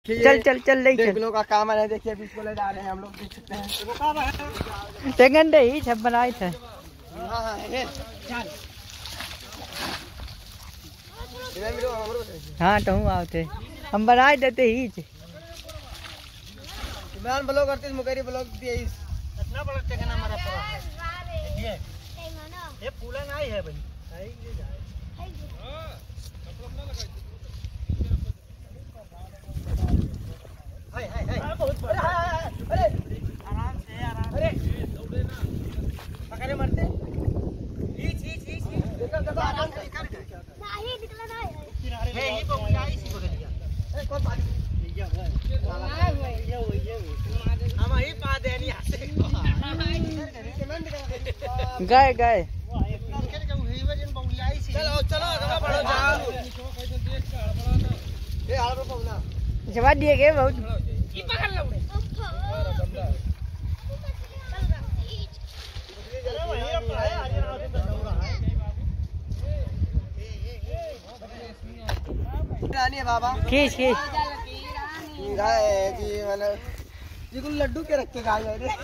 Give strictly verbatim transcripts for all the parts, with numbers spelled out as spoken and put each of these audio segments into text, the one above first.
चल चल चल ले देख लो का काम है, देखिए अभी इसको ले जा रहे हैं हम लोग, देख सकते हैं। वो काम है सेकंड ही सब बनाए थे। हां हां ये चल इधर मिलो हमरो। हां तो हूं आते हम बनाए देते ही इमरान ब्लॉग करते मुकेरी ब्लॉग दिए इतना बड़ा टेकना हमारा पर देखिए ये पूला नहीं है भाई सही ले जाए। हां कपड़ा ना लगाई हाय हाय हाय बहुत बड़ा है। अरे आराम से आराम अरे दौड़े ना पकड़े मरते ई छी छी छी देखो देखो आराम से कर नहीं निकला नहीं है ये बंगला इसी को दिया। ए कौन पानी ये है ये ये हम ही पा देनी हाथे गए गए चलो चलो आगे बढ़ो जाओ ए आलो पौना जवाब दिए गए बहुत ई पकड़ लो रानी है बाबा खींच खींच जी मतलब जी को लड्डू के रख के खा गए रे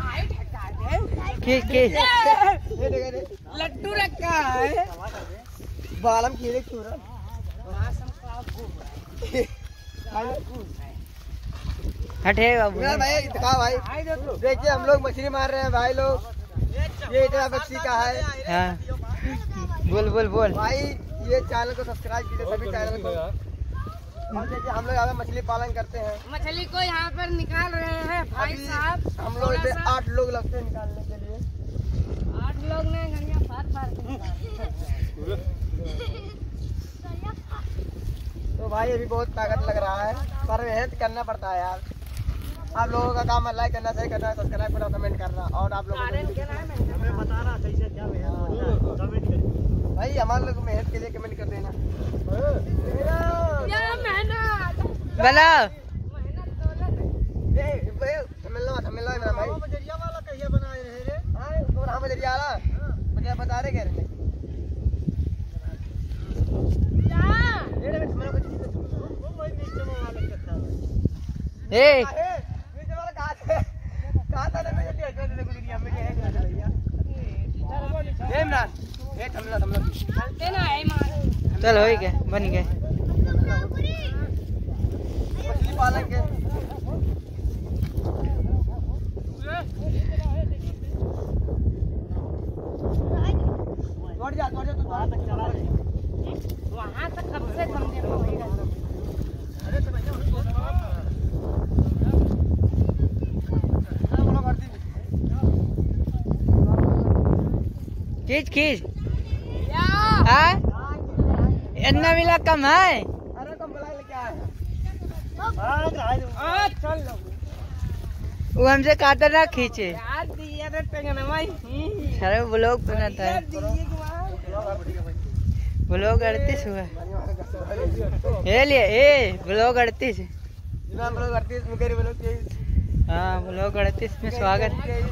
खींच खींच ये देख रे लड्डू रखा है बालम खीरे चूरा हटे बाबू यार भाई दिखा भाई देखिए हम लोग मछली मार रहे हैं भाई लोग, ये इतना मछली का है। हाँ बोल बोल बोल भाई ये चैनल को सब्सक्राइब कीजिए सभी चैनल को। और देखिए हम लोग यहाँ पे मछली पालन करते हैं, मछली को यहाँ पर निकाल रहे हैं भाई साहब। हम लोग इसे आठ लोग लगते हैं निकालने के लिए। आठ लोग ने घड़ियाँ फाड़ फाड़ के तो भाई अभी बहुत ताकत लग रहा है पर मेहनत करना पड़ता है यार। आप लोगों का काम है लाइक करना, सही करना, सब्सक्राइब करना, कमेंट करना और आप लोगों को हमें बताना कैसे क्या कमेंट करें भाई। हमारे लोग मेहनत के लिए कमेंट कर देना। बना बता रहे कह रहे ए चलते ना है मार चल हो गए बन गए मछली पालन के जा जा तू वहां तक चला वहाँ तक कब से कम देर होगा। अरे तो भैया खींच खींच हाँ इतना मिला कम है। अरे कम बुला लेके आए चल वो हमसे काटा ना खींचे यार दिया तो टेंगना भाई सारे ब्लॉग बना था ब्लॉग अड़तीस हुआ ये लिए ए ब्लॉग अड़तीस ब्लॉग अड़तीस में करी ब्लॉग तेईस। हाँ ब्लॉग अड़तीस में स्वागत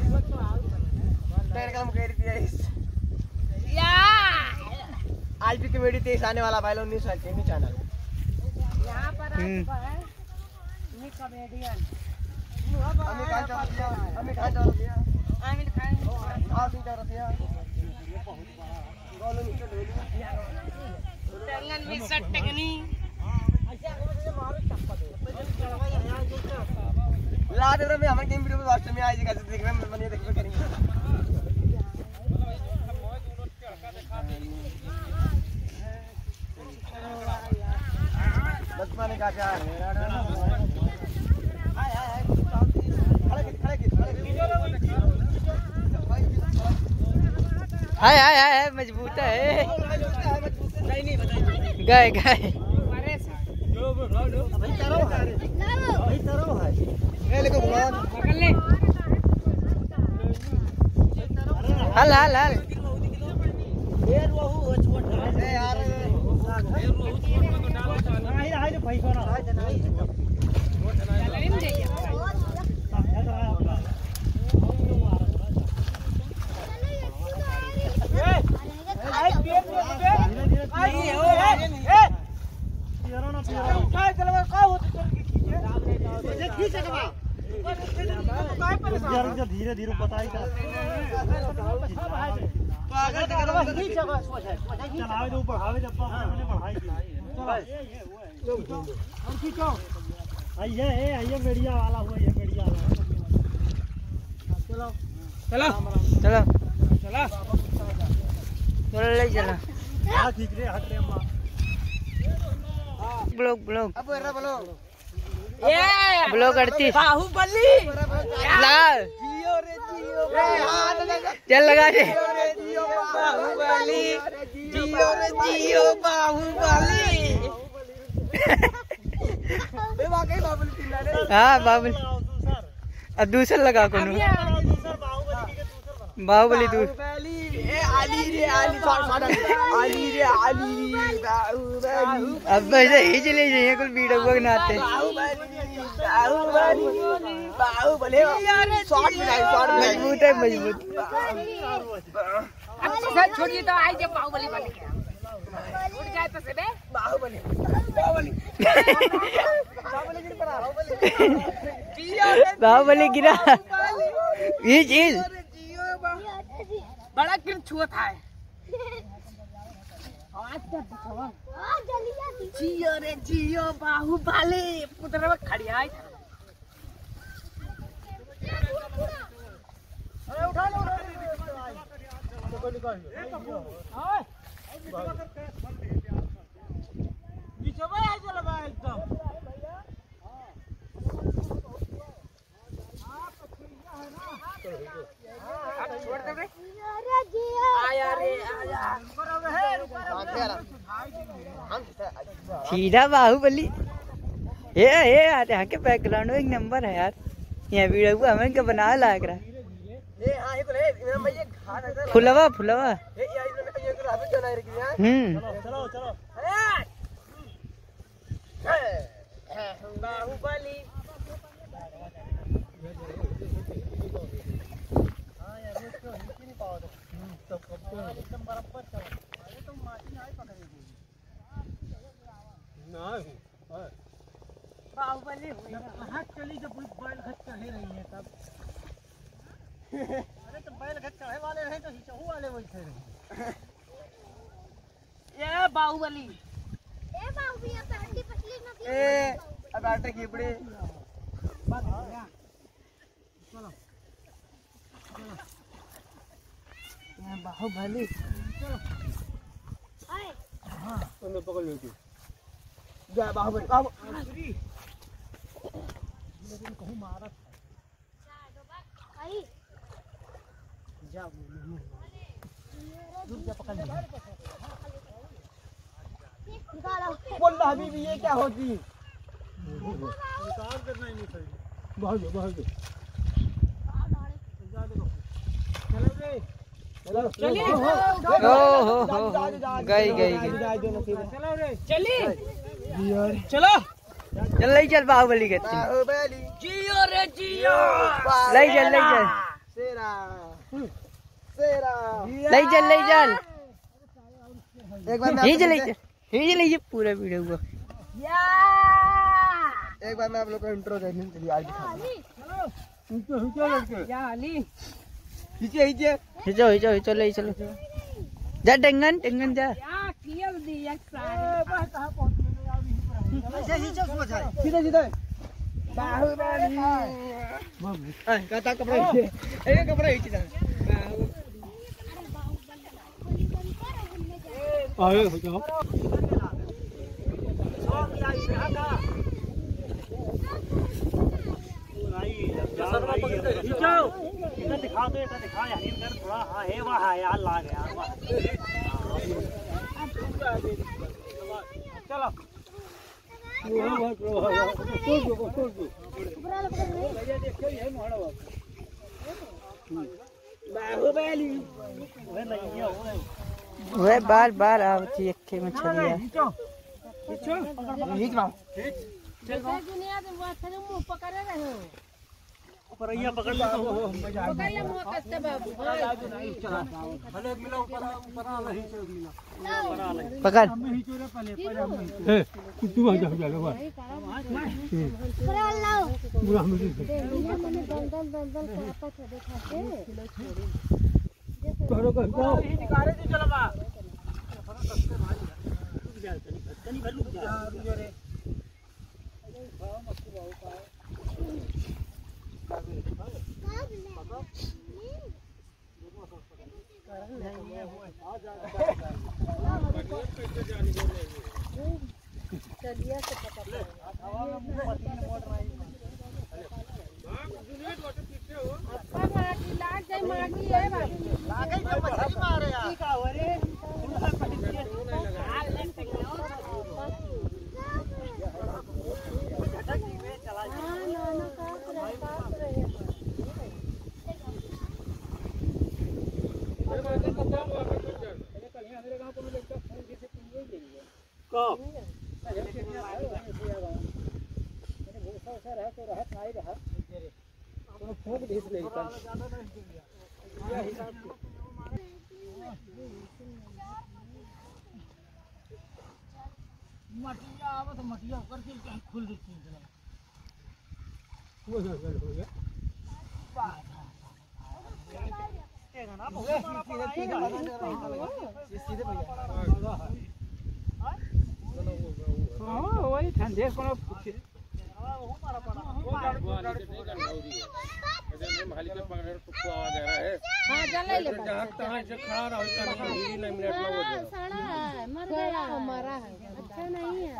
आज भी कमेडी तेईस आने वाला भाई लोग न्यूज चैनल यहाँ पर है ये comedian Amit Khan Chaurasia Amit Khan Chaurasia Aamir Khan Asif Chaurasia Golu mister Dholi Tengan mister Tengni last में हमारे गेम वीडियो में लास्ट में आएगी कैसे देख रहे हैं बनिए देखिए करेंगे। बस मैंने कहा क्या है हाय हाय हाय मजबूत है गए गए हल हल हल धीरे धीरे बताई चलावे तो बढ़ावे जब बढ़ाई आइए आइए बेड़िया वाला हुआ ये बेड़िया वाला चलो चलो चलो चला चलो ले चलो हां ठीक रे हट रे अम्मा ब्लॉग ब्लॉग अब रे बोलो ये ब्लॉग अड़तीस बाहुबली लाल जियो रे जियो चल लगा दे जियो बाहुबली जियो रे जियो बाहुबली बे वाकई बाहुबली चिल्ला रे हाँ बाहुबली अब दूसरा लगा कोनो बाहुबली दूर बाहुबली ए आली रे आली आली रे आली बाहुबली अब ऐसे ही चले जाइए कुल वीडियो बनाते बाहुबली बाहुबली शॉट में शॉट में मजबूत है मजबूत अच्छा छोड़िए तो आई जब बाहुबली बन गया उड़ जाए तो से बे बाहुबली बाहुबली बाहुबली गिर पड़ा बाहुबली गिरा ये चीज बड़ा किर छुआ था आज क्या दिखावा जियो रे जियो बाहुबली पुत्र में खड़ी आई अरे उठा लो निकल निकल हां बीच में आ चला बा एकदम छोड़ दे बे आया रे आया सीधा बाहुबली ये ये यहाँ के बैकग्राउंड में एक नंबर है यार ये वीडियो को हमें क्या बना लग रहा है ए हां ये बोले मैं ये खा रहा था फुलवा फुलवा ए यार ये को रात चला रे यार हम्म चलो चलो बाहुबली हां यार इसको हिट नहीं पाओ तो एकदम बराबर चलो अरे तुम माटी नहीं पकड़ेगी नहीं बाहुबली हुई हाथ चली जब बैल घट चढ़े रही है तब अरे तो बैल घट चढ़े वाले रहे तो हिचहू वाले बैठे रहे ये बाहुबली ए बाहुबली अब हड्डी पसली न ए अब आटे कीपड़े चलो ये बाहुबली आए हां तुमने पकड़ लो तू जा बाहुबली बाहुबली लेकिन कहूं मारा आई जा दूर जा पकड़ ले निकालो बोल हबीबी ये क्या होती निकाल करना ही नहीं सही बहुत बहुत चलो रे चलो चलिए ओ हो हो गई गई गई चलो रे चली चलो चल ले चल बाहुबली के बाहुबली जियो रे जियो ले चल ले चल शेरा शेरा ले चल ले चल एक बार ये चल ले चल ये ले ये पूरा वीडियो को या एक बार मैं आप लोग को इंट्रो देने के लिए आज दिखा दूं चलो लड़के या अली खींचे खींचे हिचो हिचो हिचो ले चलो जा टेंगन टेंगन जा या कियल दी एक सारी कहां पहुंच गए खींचो सीधा सीधा बाहुबली हां काटा कपड़ा खींचे ए कपड़ा खींच दे आए हो जाओ इधर दिखा दो इधर दिखा यार इधर थोड़ा हाँ है वहाँ है यार ला गया चलो बाहुबली वे बार बार आवती अक्खे में छलिया दुनिया में वो तेरे मुंह पकड़े रहे परैया पकड़ ले तो मजा आ पकड़ ले मुंह कसते बाबू हां भले मिला ऊपर ऊपर आ रही से मिला पकड़ हम ही चोरे पहले पर हम ए तू आ जा जा लो पकड़ लाओ पूरा हम दे मैंने दंदल दंदल पापा के दिखाते करो करो निकारे दी चलो बा तनी भर लुक जा रे चलिए से पता अब माटी लाग जाए माटी है बाबू लागे तो मछली मारे यार ठीक है रे मटिया आवे तो मटिया करके खुल देती है वो हो गया ना बहुत मारा पड़ा सीधे भैया हां वही ठंडे कोनो वो मारा पड़ा माली पे पकड़ को आवाज आ रहा है हां जले ले जहां तहां से खड़ा रहो कर मिनट में वो सड़ा है मर गया हमारा है अच्छा नहीं है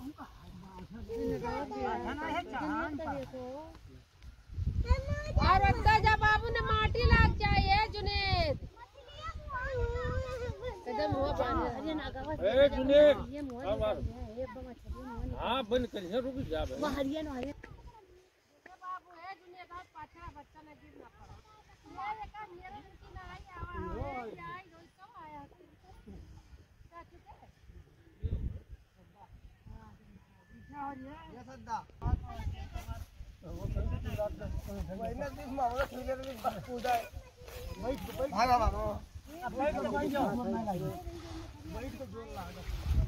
और अंदर जा बाबू ने माटी लाग जाए जुनेद कदम हुआ पानी ए जुनेद हां बंद कर रुक जा बे हरियन हरियन बाबू है जुनेद आज पाछा बच्चा ने गिर ना पड़ा ये का मेरे दिन की लड़ाई आवा है आई रोज कब आया क्या चुके हां ये सद्दा वैना दिस मामला ठीक है बस पूजा बैठ बैठ हां बाबा बैठ तो बैठ जाओ बैठ तो जोर लगा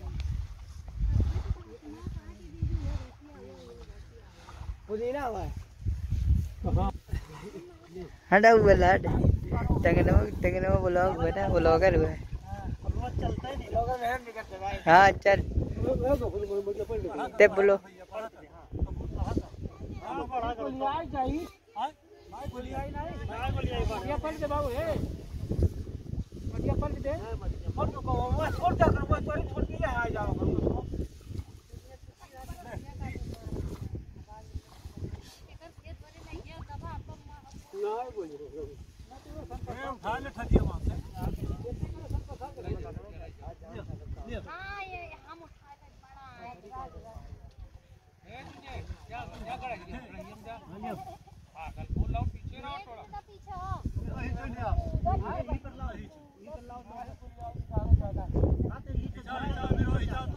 पुदीना हुआ है हां हटा हुआ लाड टंगने में टंगने में ब्लॉग हुआ ना ब्लॉगर हुआ अब रोज चलता ही नहीं लोग मेहनत नहीं करते भाई हाँ चल ते बोलो आई जाई हां भाई बोली आई नहीं भाई बोली आई बढ़िया पल दे बाबू ए बढ़िया पल दे फोन को वो छोड़ जा कर वो तोरी छोड़ के आ जाओ नहीं बोली हम खा ले ठगिया वहां से हां ये हम उठाए थे बड़ा है ए तुझे क्या क्या करा हम जा हां कल बोल लाओ पीछे ना थोड़ा तो पीछे हो वही तो लिया हां ये कर लाओ ये कर लाओ तो हां तो ये जाओ जाओ मेरे वही जाओ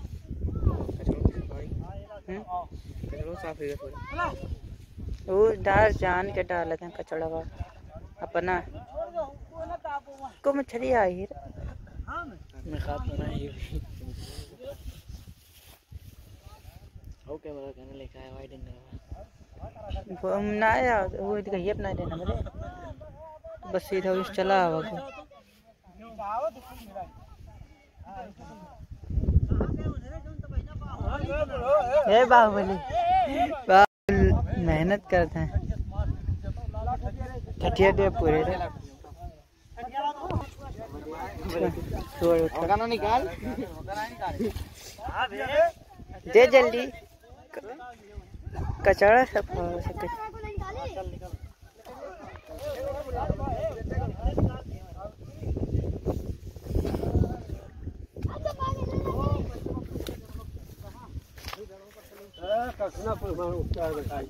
कचड़ो साफ है थोड़ा वो डाल जान के डाल लेते हैं कचड़ा का अपना को मछली आई है हां मैं खाता ना ये ओके मेरा कहने लेके आया वाइड एंगल वो ना आया वो इधर ये अपना देना मुझे बस सीधा उस चला आवा को ए बाहुबली मेहनत करते हैं ठठिया दे पूरे रे छोड़ गाना निकाल दे जल्दी कचड़ा सब कसना पर मार उपचार बताई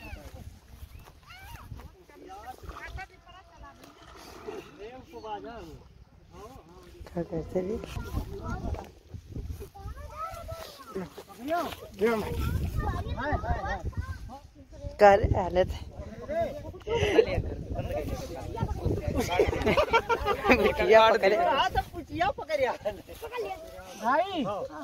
देव को बाजा क्या करते भी कर हालत पुचिया पकड़े हां सब पुचिया पकड़िया भाई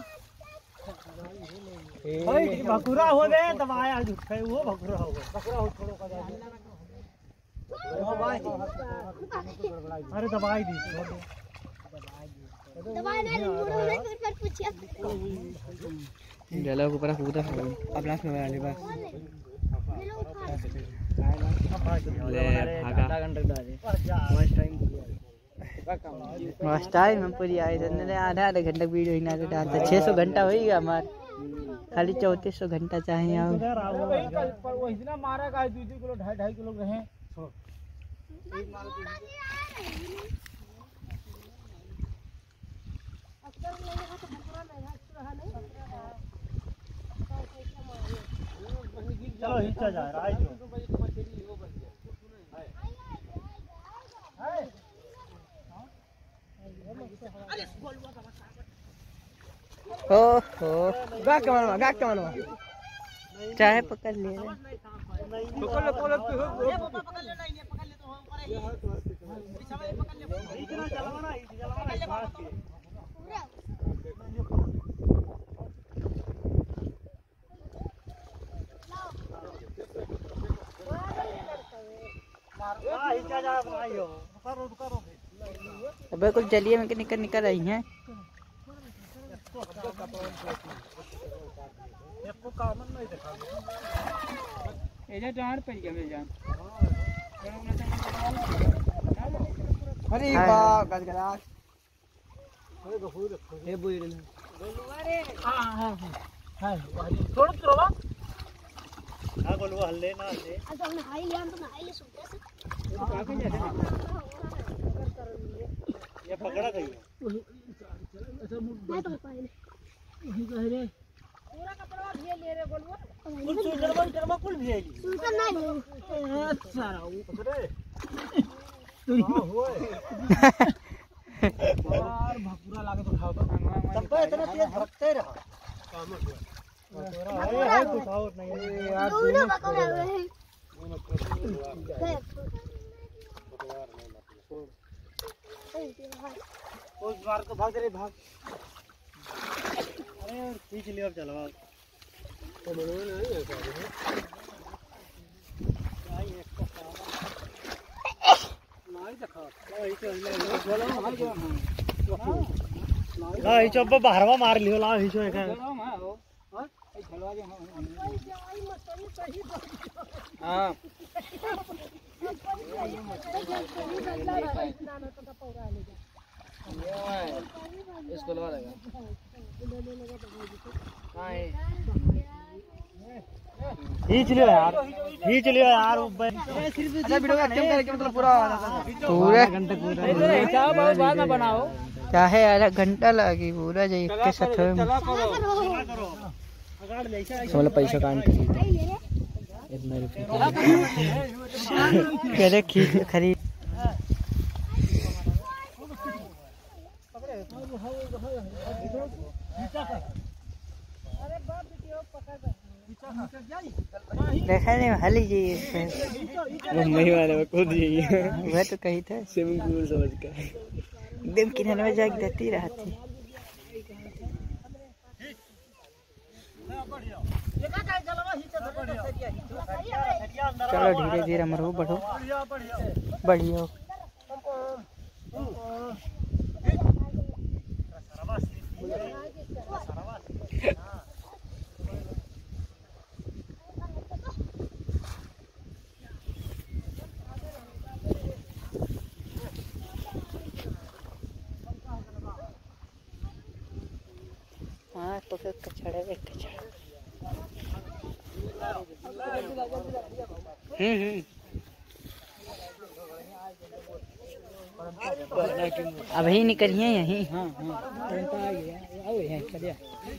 भाई भकुरा हो गए दबाया है वो भकुरा हो गए भकुरा हो छोड़ो का जाए ओ भाई अरे दवाई दी दवाई ना मुड़ो नहीं फिर पर पूछिया जला को पूरा कूदा अब लास्ट में वाले बस ले भागा आधा घंटा डाले फर्स्ट टाइम फर्स्ट टाइम हम पूरी आए थे आधा आधा घंटा वीडियो ही ना डालते छह सौ घंटा हो गया हमार खाली चौंतीस सौ घंटा चाहिए आप वो इतना मारा का दो दो किलो ढाई ढाई किलो रहे चलो हिचा जा रहा है ओ हो गा के मारवा गा के मारवा चाहे पकड़ ले पकड़ ले पकड़ ले ये पापा पकड़ ले नहीं ये पकड़ ले तो हो ऊपर है पीछे वाले पकड़ ले इतना चलवाना चलवाना हां हिचा जा भाई हो करो करो अबे कुछ जलिए में के निकल निकल रही हैं को कामन नहीं देखा एजा डांड पे गया मेरे जान अरे वाह गजगरा अरे गफूर ए बुई रे हां हां हां थोड़ा थोड़ा हां बोलवा हल्ले ना से अच्छा हमने हाई लिया हम तो हाई ले सोते से काफी जैसे ये पकड़ा गई मैं तो पाए वही कह रे पूरा कपड़ा भी ले रे बोलबो कुल सुंदरवन शर्मा कुल भी आएगी सुनता नहीं अच्छा रे हां होए यार भकुरा लागे तो खाओ तब पे इतना तेज भटकते रहा काम हुआ अरे है कुछ और नहीं यार दोनों पकड़ा हुए हैं उस बार को भाग रे भाग अरे खींच लियो अब चलो तो बनो नहीं है नहीं देखा नहीं चलो ना ही चब्बा बाहरवा मार लियो ला ही छो एक हां खलवा दे हां इसको लगा लगा खींच लियो यार खींच लियो यार अच्छा वीडियो का एक्टिंग करके मतलब पूरा पूरा घंटा पूरा क्या बाद में बनाओ चाहे आधा घंटा लगी पूरा जाई के साथ सोलह पैसा काट इतना रुपया करे खींच खरीद देखा नहीं हली जी मुंबई वाले में कूद जाइए वह तो कही था स्विमिंग पूल समझ कर एकदम किनारे में जाके देती रहती चलो धीरे धीरे मरो बढ़ो बढ़िया हाँ तो फिर कचड़ा है कचड़ा हम्म हम्म अभी निकलिए यहीं हाँ हाँ आ गया आओ यहाँ चलिए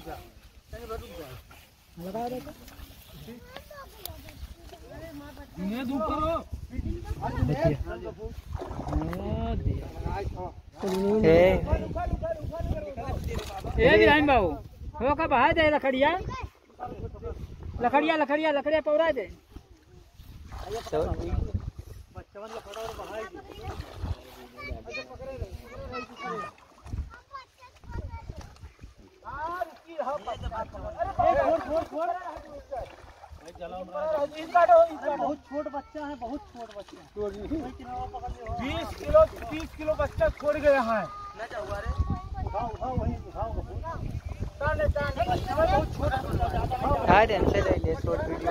लगा दो ये दूर करो ए ए बिरान बाबू हो का बहा दे लकड़िया लकड़िया लकड़िया लकड़िया पौरा दे बहुत छोट बच्चा है, बहुत छोट बच्चा। बीस किलो तीस किलो बच्चा छोड़ गए हैं। उठाओ उठाओ वही उठाओ। बहुत छोटा हाँ ध्यान से ले लिए शॉर्ट वीडियो।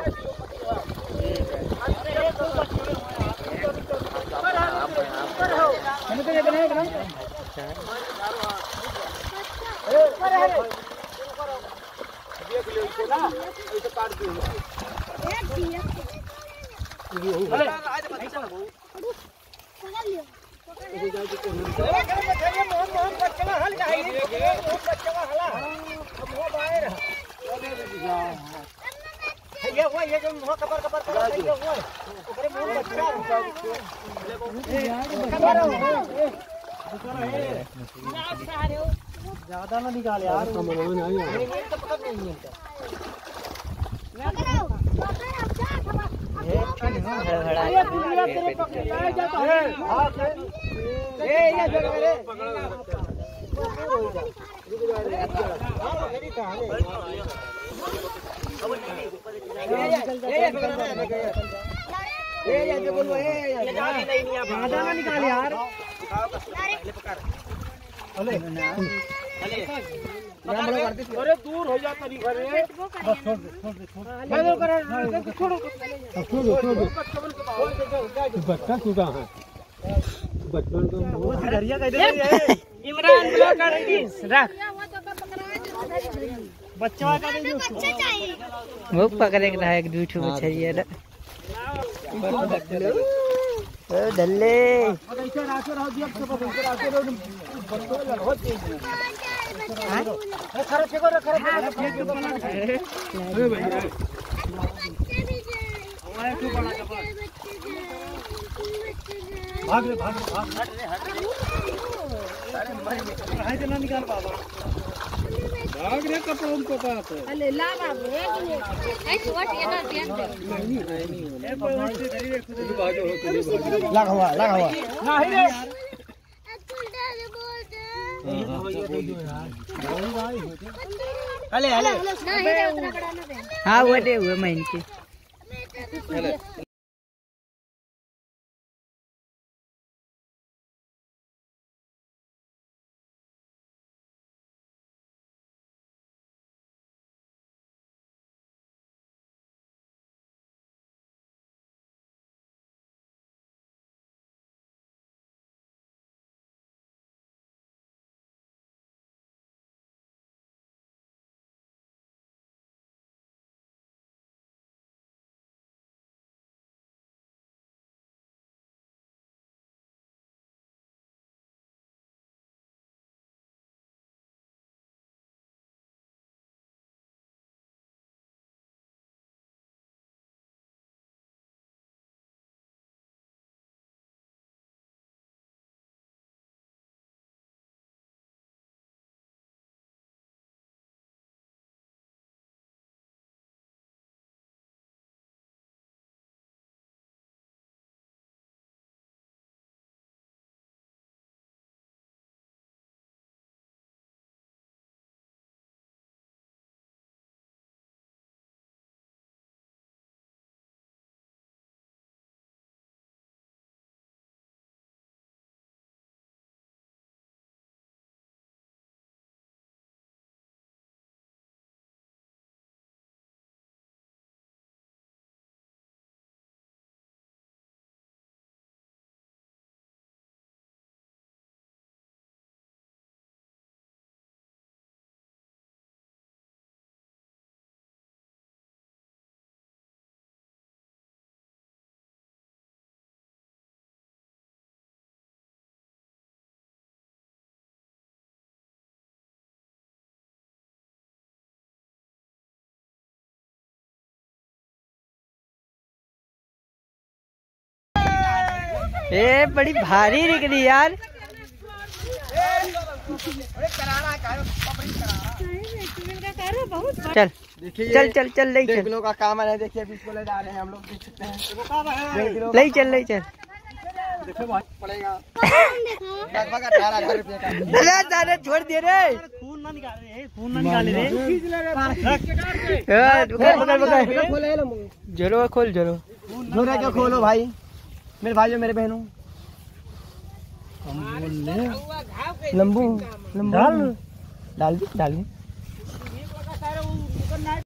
ये हुआ ये जो मुंह कबर कबर कर रहा है ये हुआ ओकरे मुंह बच्चा ज्यादा ना निकाल यार कमरा में नहीं है ये तो पकड़ नहीं मिलता ये हड़हड़ा ये पूरा तेरे पकड़ लाया जाता है हां ए ये जगह रे पकड़ हां मेरी कहां ये ये जो बोलो ये ज्यादा ना निकाल यार अरे अरे दूर हो जा तरी घरे बस छोड़ दे छोड़ दे छोड़ दे कर छोड़ो छोड़ो छोड़ो बच्चा चुका है बचपन को बहुत दरिया कह दे इमरान ब्लॉग कर रख बच्चा का दे बच्चा चाहिए वो पकड़े के रहा है एक दूठू मछली है ओ डल्ले ऐसे राखो रहो दिया सब ऐसे राखो रहो बच्चों को बहुत तेज है खरा फेंको रे खरा फेंक के बना अरे भाई हमारे क्यों बना के भाग रे भाग भाग हट रे हट रे अरे मर है ना निकाल बाबा भाग रे कपड़ों को पास है अरे ला बाबू एक मिनट ऐ छोट ये ना ध्यान दे नहीं नहीं ए कोई और से धरी रे खुद ही बाजो हो लगा हुआ लगा हुआ नहीं रे अले अले नहीं रे उतना बड़ा ना दे हाँ वो दे हुए मैं इनके ए बड़ी भारी निकली यार चल चल चल चल ले चल किलो का काम है देखिए बीस को ले जा रहे हैं हम लोग देख सकते हैं ले चल ले चल देखो भाई पड़ेगा लगभग अठारह हजार रुपये का। अरे सारे छोड़ दिए रे, खून ना निकाले, खून ना निकाले रे। जरो खोल जरो झोरा क्यों खोलो भाई, मेरे भाइयों मेरे बहनों। लंबू लंबू डाल डाल दी डाल दी